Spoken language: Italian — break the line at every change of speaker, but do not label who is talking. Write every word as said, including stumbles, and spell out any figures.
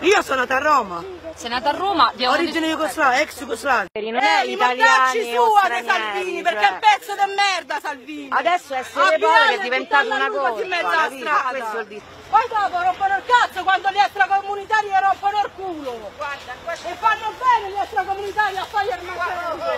Io sono nata a Roma.
Sei nata a Roma?
Origine Jugoslavia, ex Jugoslavia.
Non è
Eh,
italiani
i
o
sua
stranieri,
dei Salvini, perché
cioè.
è un pezzo di merda Salvini.
Adesso essere poveri è diventato una cosa.
In mezzo alla strada.
Questo è il discorso.
Poi dopo rompono il cazzo quando gli extracomunitari rompono il culo. Guarda, e fanno bene gli extracomunitari a fare il maccherone.